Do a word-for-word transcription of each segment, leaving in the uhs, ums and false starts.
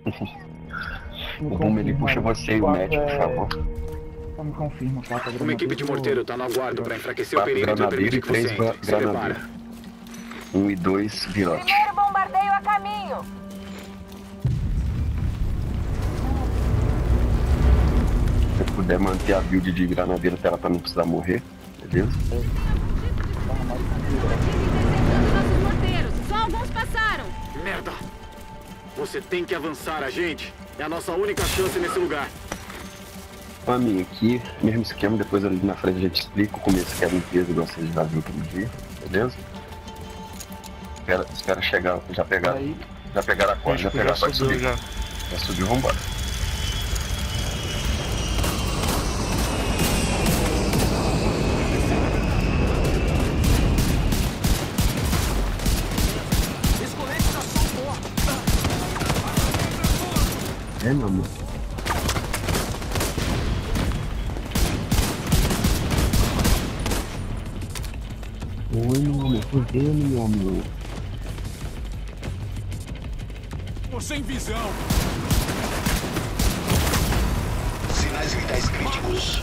O Rumo ele puxa você e o Matt, por favor. Só me confirma, quatro Uma equipe de morteiro tá no aguardo para enfraquecer o perímetro e permitir que você entre. Se prepara. Um e dois, virote. Primeiro bombardeio a caminho. Se puder manter a build de granadeiro até ela pra não precisar morrer, beleza? Nossos morteiros, só alguns passaram. Merda! Você tem que avançar, a gente. É a nossa única chance nesse lugar. A minha aqui, mesmo esquema, depois ali na frente a gente explica o começo que é a limpeza, igual vocês já viram todo dia, beleza? Espera, espera chegar, já pegaram, aí, já pegaram a corda, já pegaram a corda, subir. Já. já subiu, vambora. É, meu amor. Oi, meu amor. Por que, meu amor? Tô sem visão. Sinais vitais críticos.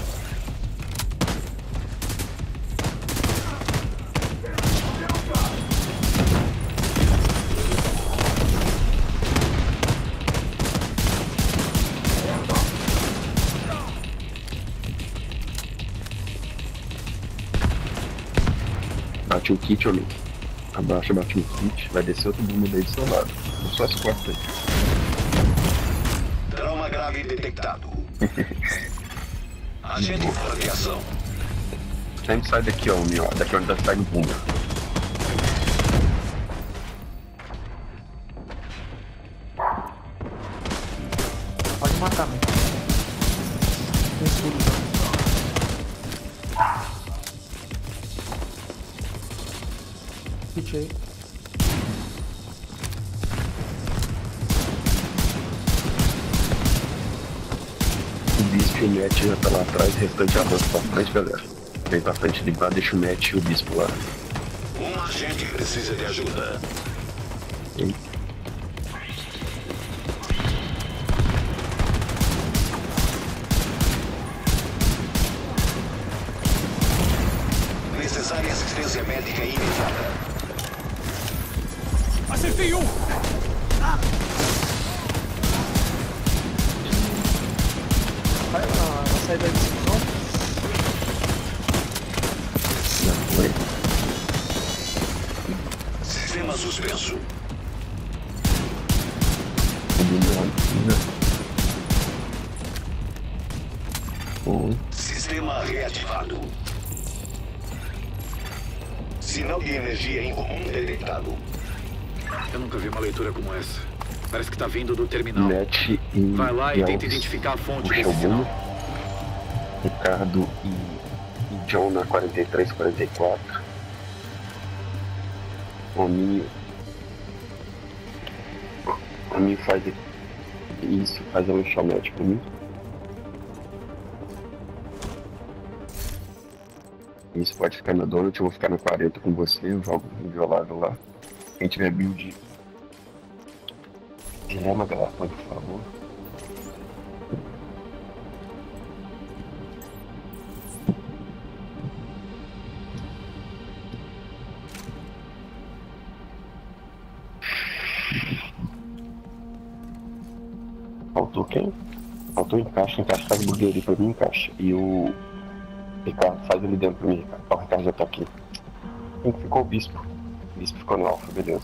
Bate o kit, olha. Abaixa, bate o kit. Vai descer outro bomba daí do seu lado. Não só as costas aí. Trauma grave detectado. Agente fora de ação. Sempre sai daqui, ó, meu. Daqui onde sai o bomba. Pode matar, meu. Tem escudo. Kit aí. O Bispo e o Matt já tá lá atrás, o restante avança pra frente, galera. Vem pra frente de lá, deixa o Matt e o Bispo lá. Um agente precisa de ajuda. Sim. Necessária assistência médica imediata. Acertei um! Ah. Vai na, na saída de discussão. Já foi. Sistema suspenso. Um. Sistema reativado. Sinal de energia incomum detectado. Eu nunca vi uma leitura como essa. Parece que tá vindo do terminal. Matt e Vai lá e Elvis, tenta identificar a fonte o desse Shogun, sinal. Ricardo e, e John na quarenta e três, quarenta e quatro. O Minho. O Minho faz isso, faz um enxamete pra mim. Isso pode ficar na donut, eu vou ficar na quarenta com você, eu jogo inviolável lá. Quem tiver build dilema, galera, por favor. Faltou quem? Faltou encaixe, encaixe faz burgueria pra mim, encaixe. E o Ricardo faz ali dentro pra mim, Ricardo. Ó, o Ricardo já tá aqui. Quem que ficou? O Bispo. O Bispo ficou no alfa, beleza.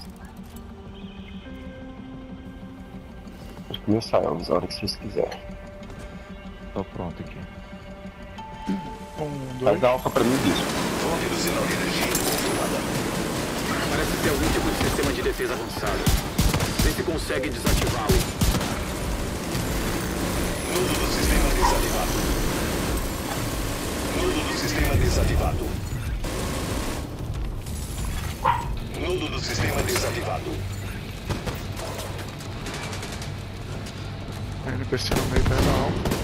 Pode começar, Elvis, a hora que vocês quiserem. Tô pronto aqui. Um, dois. Faz a alfa pra mim, Bispo. Fonte do sinal de energia confirmada. Parece ter algum tipo de sistema de defesa avançado. Vê se consegue desativá-lo. Nudo do sistema desativado. Nudo do sistema desativado. Nudo do sistema desativado. A N P C no meio da alfa.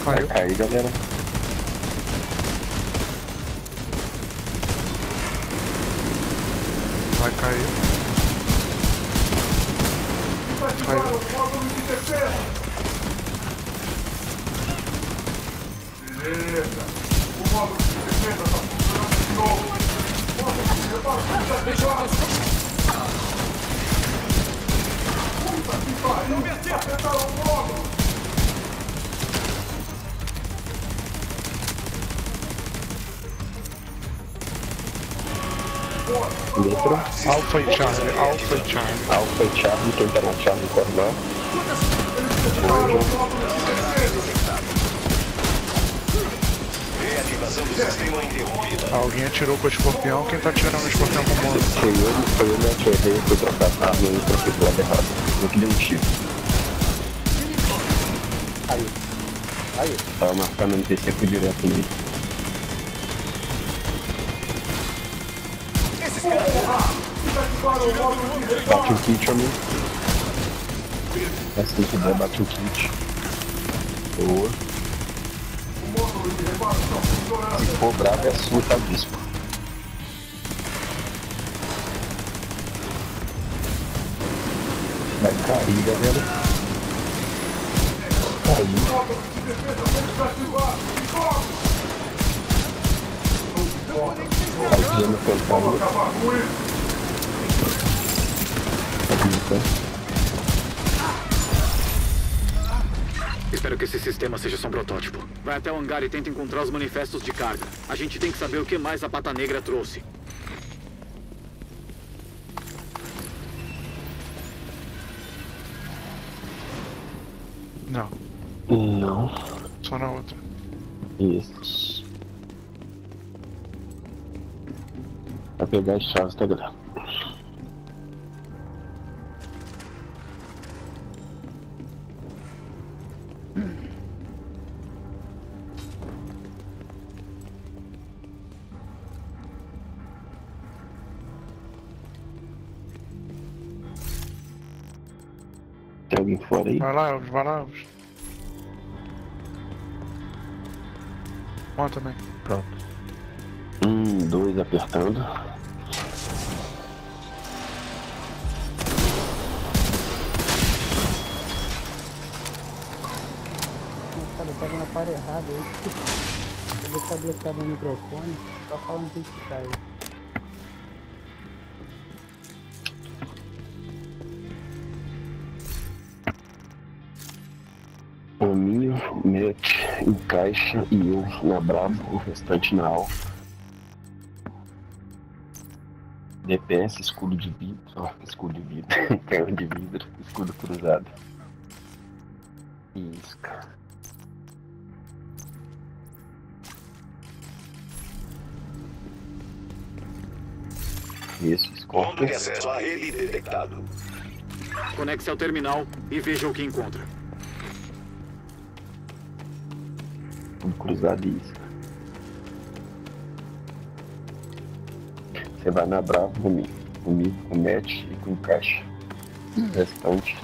Vai Caiu. cair, galera. Vai cair. Caiu. Metro. Alpha e Charlie, Alpha e Charlie. Alpha e Charlie, quem tá na Charlie corre lá. Reativação do sistema interrompida. Alguém atirou com o escorpião, quem tá atirando o escorpião com o mono? Foi eu, foi eu, me atirei, fui trocar a arma e troquei pro lado errado. Eu que dei um tiro. Aí. Aí. Tava marcando no P C, fui direto nele. Bate o kit, amigo. Assim que der, bate o kit. Boa. Se for bravo, é sua, tá bispo. Vai cair, galera. Caiu. Vai pijama cantando. Espero que esse sistema seja só um protótipo. Vai até o hangar e tenta encontrar os manifestos de carga. A gente tem que saber o que mais a Pata Negra trouxe. Não, Não. só na outra. Isso. Vai pegar as chaves, tá, galera? Tem alguém fora aí? Vai lá, Elvis, vai lá, Elvis. Bom também. Pronto. Um, dois apertando. Cara, eu tava na par errada aí. Eu vou estar bloqueado no microfone, só falando que isso cai. Caminho, mete, encaixa e eu na Bravo, o restante na Alfa. D P S, escudo de vidro, ó, escudo de vidro, canhão de vidro, escudo cruzado. Isca. Isso, Ponto Scorpion. de acesso à rede detectado. Conecte-se ao terminal e veja o que encontra. Escudo cruzado e isca. Você vai na Bravo comigo, comigo, com o match e com o encaixe. Restante.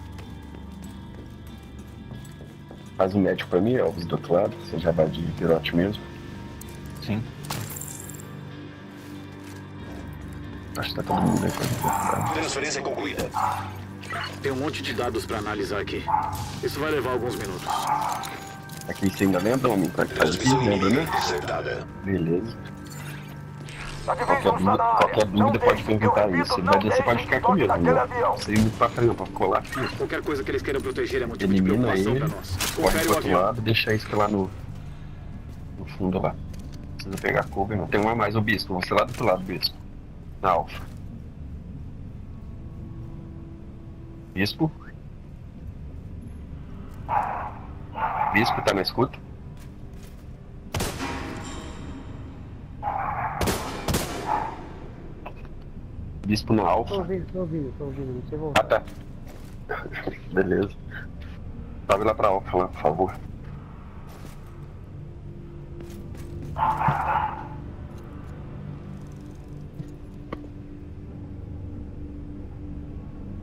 Faz o médico pra mim, Elvis, do outro lado. Você já vai de pirote mesmo. Sim. Acho que tá todo mundo aí pra Transferência concluída. Tem um monte de dados para analisar aqui. Isso vai levar alguns minutos. Aqui você ainda lembra, homem? Como é que faz aqui? Transmissão Lembra, né? interceptada. Beleza. Qualquer dúvida, qualquer dúvida pode perguntar isso. Ele vai descer, pode ficar aqui mesmo, né? Sem muito pra frente, pra colar aqui. Qualquer coisa que eles queiram proteger é motivo de Elimina preocupação ele, para nós. corre Confere pro o outro avião. lado, deixa isso lá no, no fundo lá. Não precisa pegar cover, não. Tem um a mais, o Bispo. Você lá do outro lado, Bispo. Na Alfa. Bispo. Bispo, tá na escuta? Bispo na Tô Alfa. ouvindo, tô ouvindo, tô ouvindo, não sei voltar. Ah, tá. Beleza. Sobe lá pra Alfa lá, por favor.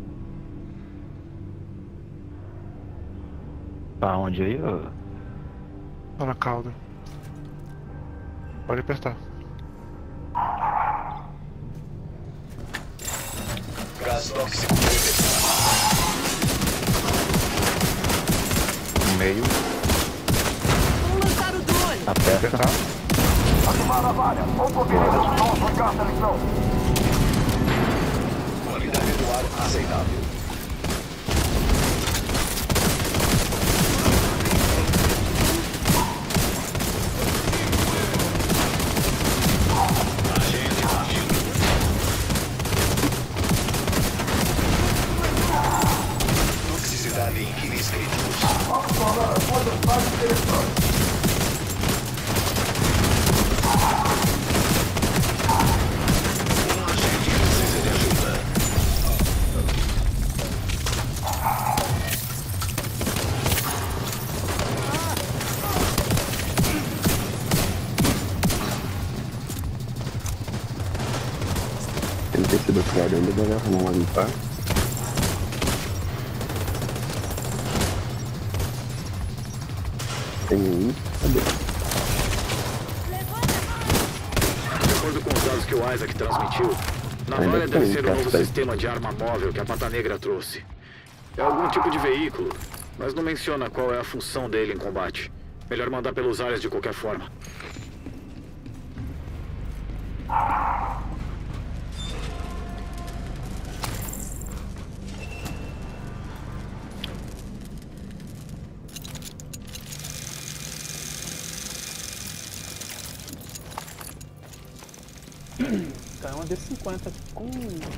Tá onde aí? Ô? Tá na cauda. Pode apertar. Gás tóxico detectado. No meio. Vamos lançar o drone. Aperta. Apertar. Qualidade do ar aceitável. Agente ativo. Toxicidade em níveis críticos. Um agente precisa de ajuda. Ele tem sido caramba, galera. Vamos lá limpar. Tem um. Cadê? De acordo com os dados que o Isaac transmitiu, Navalha Ainda deve tem, ser o tá novo certo. sistema de arma móvel que a Pata Negra trouxe. É algum tipo de veículo, mas não menciona qual é a função dele em combate. Melhor mandar pelos ares de qualquer forma. Caiu uma D cinquenta com.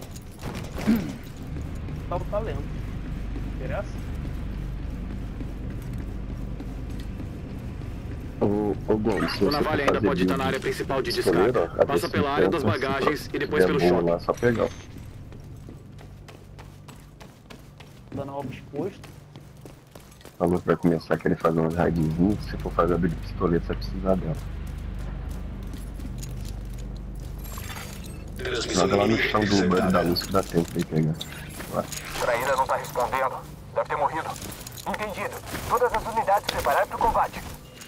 Tá o talento. Interessa? Ô, ô Gomes, se O você Navalha for ainda fazer pode estar build na área principal de escolher, descarga. ó, a Passa pela área das D cinquenta, bagagens se e depois tiver pelo boa shopping. lá, só pegar. Dando alvo exposto. Falou que vai começar a querer fazer umas raidzinhas. Se for fazer a build de pistoleta, você vai precisar dela. Transmissão Joga lá no inimiga chão do bug interceptada. da luz que dá tempo de pegar. Vai. Traíra não tá respondendo. Deve ter morrido. Entendido. Todas as unidades preparadas para o combate.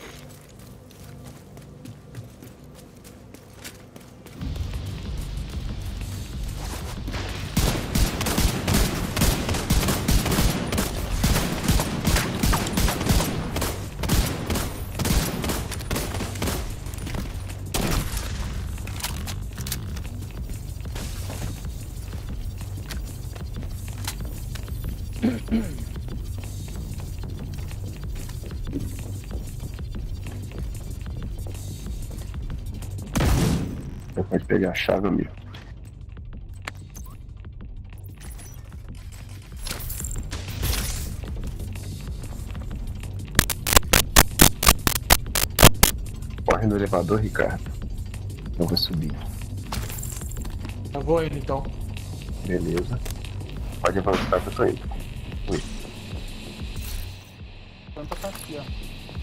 Você pode pegar a chave, amigo. Corre no elevador, Ricardo. Eu vou subir. Eu vou indo então. Beleza. Pode avançar que eu tô indo. Ui. Planta tá aqui, ó.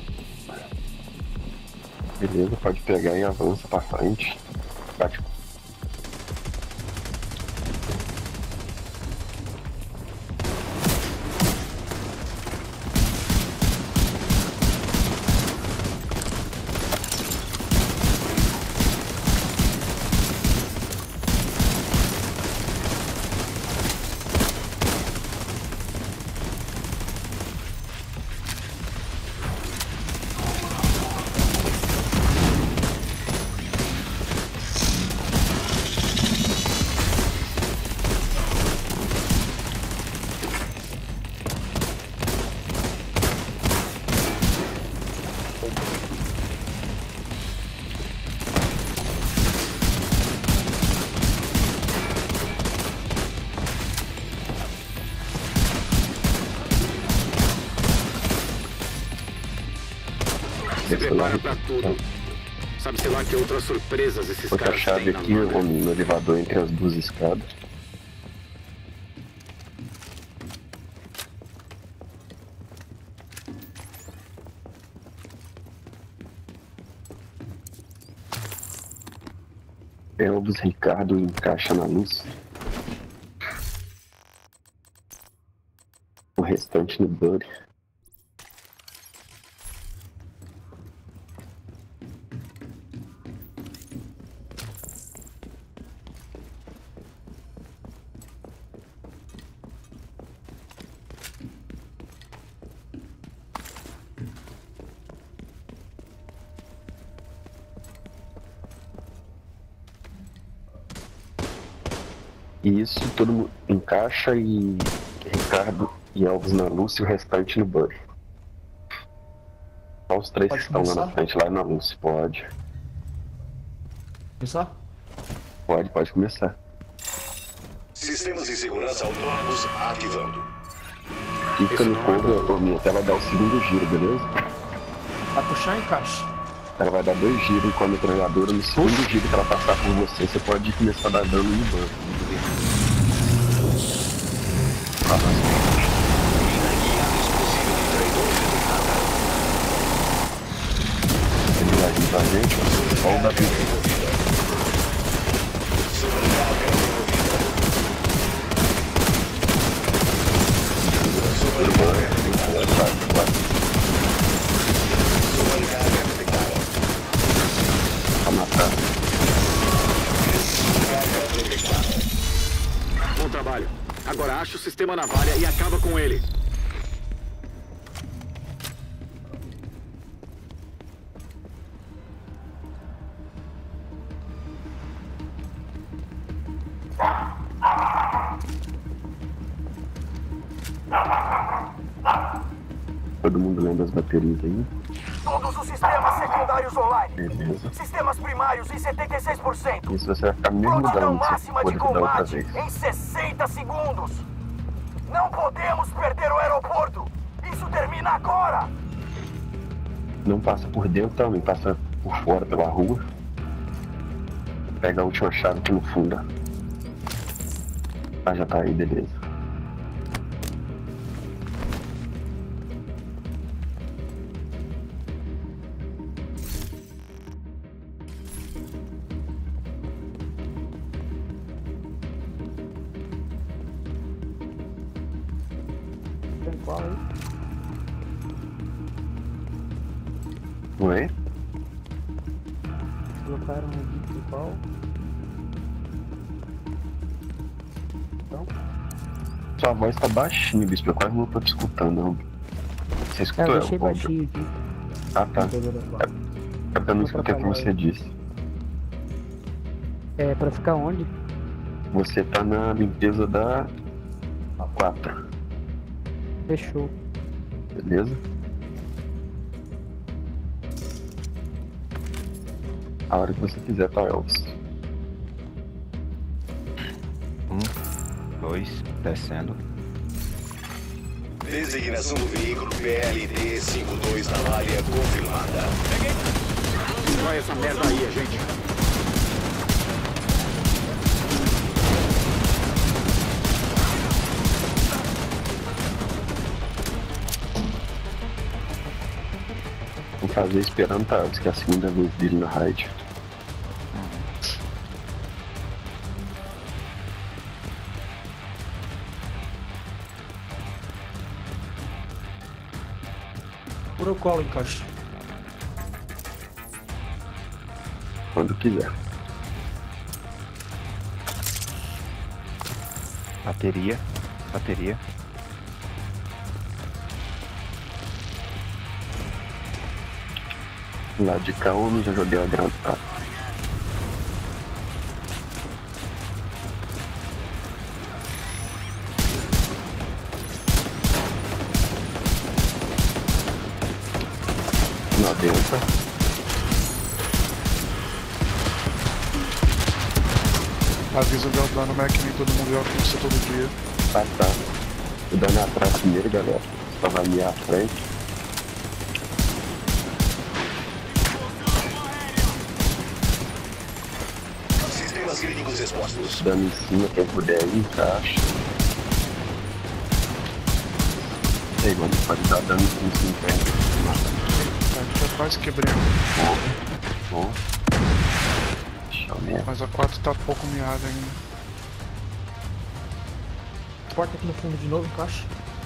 Beleza, pode pegar e avança pra frente. Bate. Se prepara pra tudo. Sabe-se lá que outras surpresas esses Outra caras chave têm na aqui, manga. homem, no elevador entre as duas escadas. Elvis Ricardo encaixa na luz. O restante no Buddy. E isso todo mundo encaixa e Ricardo e Elvis na Lucy e o restante no Buddy. Só os três Pode que estão começar? lá na frente, lá na Lucy. Pode. Começar? Pode, pode começar. Sistemas de segurança autônomos ativando. Fica no cover, Tominha, até ela dar o segundo giro, beleza? Vai puxar e encaixa. Ela vai dar dois giros com a metralhadora. No segundo giro que ela passar por você, você pode começar a dar dano no banco. Ele vai vir pra gente, ó. Olha o Davi. Pra matar. Bom trabalho. Agora acha o sistema navalha e acaba com ele. Todo mundo lembra as baterias aí? Todos os sistemas secundários online. Beleza. Sistemas primários em setenta e seis por cento. Isso você vai ficar no mesmo Produção dano que você máxima pôde de dar outra combate vez. em sessenta segundos. Não podemos perder o aeroporto. Isso termina agora. Não passa por dentro também, passa por fora pela rua. Pega a última chave aqui no fundo. Ah, já tá aí, beleza. Tem qual aí? Oi? Colocaram aqui de qual? Então? Sua voz tá baixinha, bicho. Eu quase não tô te escutando. Não. Você É, escutou eu ela? deixei baixinho aqui. Ah, tá. É pra não escutar o que você disse. É, pra ficar onde? Você tá na limpeza da quatro. Fechou. Beleza? A hora que você quiser, tá, Elvis. Um, dois, descendo. Designação do veículo P L D cinquenta e dois Navalha confirmada. Vai essa merda aí, gente. Vou fazer esperando, tá, Elvis, que é a segunda vez dele na raid. Por eu colo encaixa. Quando quiser. Bateria. Bateria. Lá de cá eu já joguei a grana, tá? Lá dentro. Avisa o Galvano, Mac, nem todo mundo joga com você todo dia. Tá, tá. O dano é atrás primeiro, galera. Só vai ali à frente. Sistemas críticos expostos. Dando em cima, quem puder aí, encaixa. Ei, mano, pode dar dano em cima, A gente já quase quebrando. bom. Deixa eu ver. Mas a quatro tá pouco miada ainda. Porta aqui no fundo de novo, encaixa.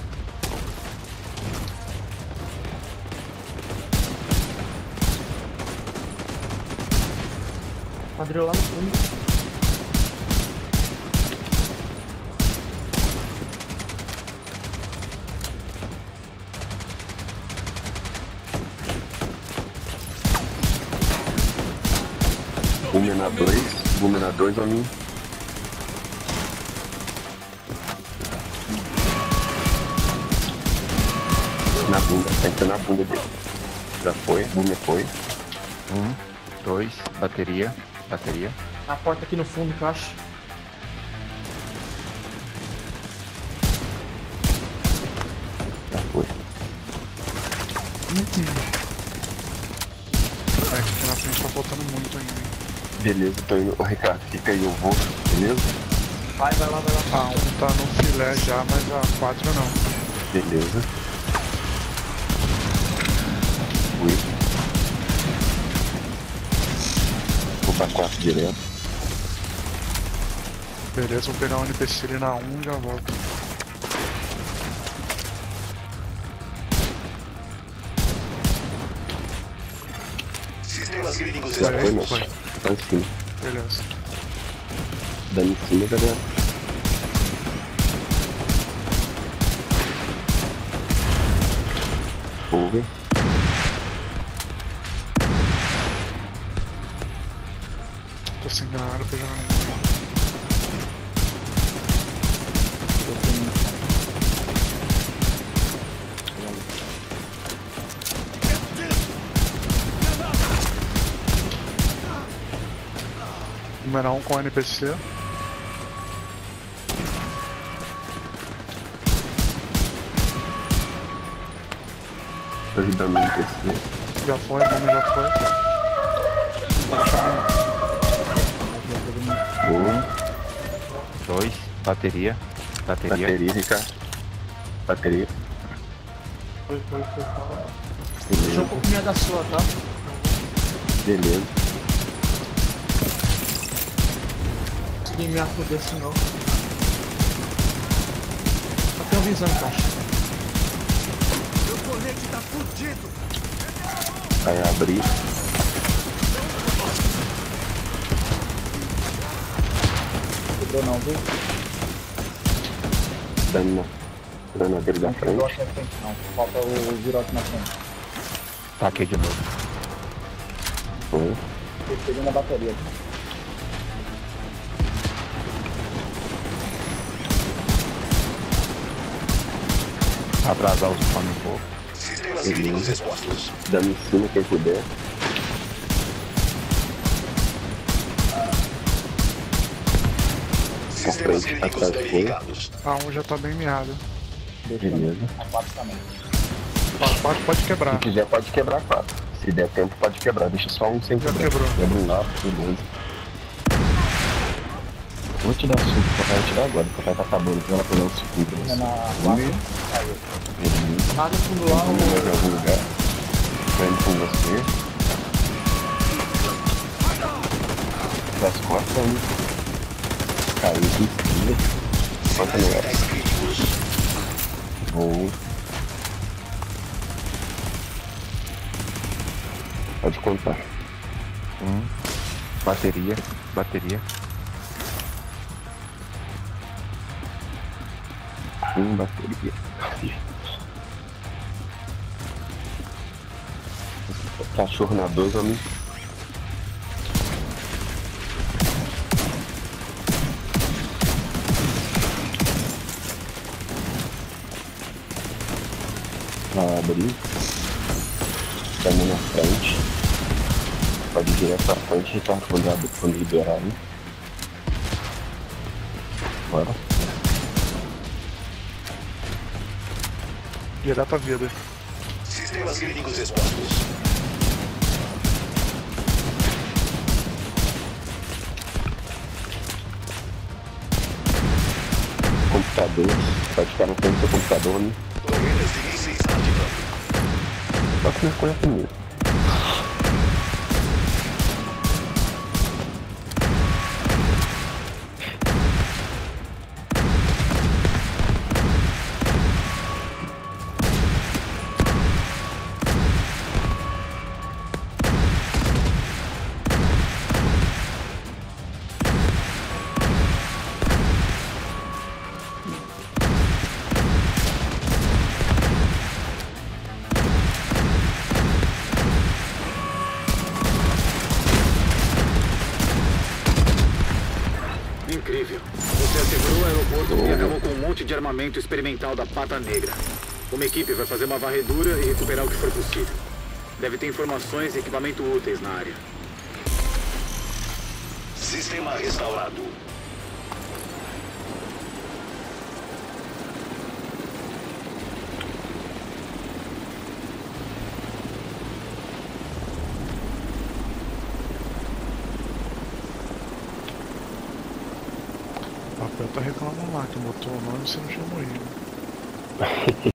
Quadril lá no fundo. Boomer na dois, Boomer na dois a mim. Na bunda, tem que ser na bunda dele. Já foi, bunda foi. Um, dois, bateria, bateria. A porta aqui no fundo, caixa. Já foi. É que aqui na frente tá faltando muito ainda, hein? Beleza, tô indo. Ô Ricardo, fica aí, eu vou, beleza? Vai, vai lá, vai lá. A um tá no filé já, mas a quatro não. Beleza. Fui. Vou pra quatro direto. Beleza, vou pegar o N P C ali na um e já volto. Sistemas críticos Já foi, expostos. moço. Tá em cima. Beleza. Dando em cima, galera. Over. Tô sem granada pra jogar. Número um com N P C. Tô ajudando o N P C. Já foi, o nome já foi. Um, Dois, bateria, bateria. bateria, Ricardo. Bateria. Foi, foi, foi. Beleza. Deixa um pouquinho da sua, tá? Beleza. Consegui me acudir assim não. Só tem uma visão, caixa. Meu colete tá fudido. Aí abrir. Quebrou não, viu? Dando na granadeira da frente. Não, não. Falta o virote na frente. Taquei de novo. Foi. Peguei na bateria. Atrasar os planos um pouco. Sistemas críticos expostos. Dando em cima quem puder. Sistemas frente, críticos atrás foi. danificados. A um já tá bem miado. Beleza. A quatro também. A quatro pode quebrar. Se quiser pode quebrar quatro. Se der tempo pode quebrar. Deixa só um sem Já quebrar. quebrou. Quebra um lá, beleza. Vou te dar suco, o papai vai te dar agora, o papai tá acabando, então ela pegar o suco pra É você. na Ui. Beleza. Nada no fundo lá, Vamos o... em algum lugar. Tô indo com você. Das costas aí. Caiu aqui em cima. Quanto melhor. Vou. Pode contar. Um, bateria, bateria. Um bateria. Cachorro na dois, amigo. Vai abrir. Estamos na frente. Pode ir direto pra frente, Ricardo, quando, abrir, quando liberar aí. Bora. Direto à vida. Sistemas críticos expostos. Computador. Pode ficar na frente do seu computador, né? Torreiras de mísseis ativando. Só que não conhece primeiro. Incrível. Você assegurou o aeroporto e acabou com um monte de armamento experimental da Pata Negra. Uma equipe vai fazer uma varredura e recuperar o que for possível. Deve ter informações e equipamento úteis na área. Sistema restaurado. O papel tá reclamando lá que botou o nome e você não chamou ele.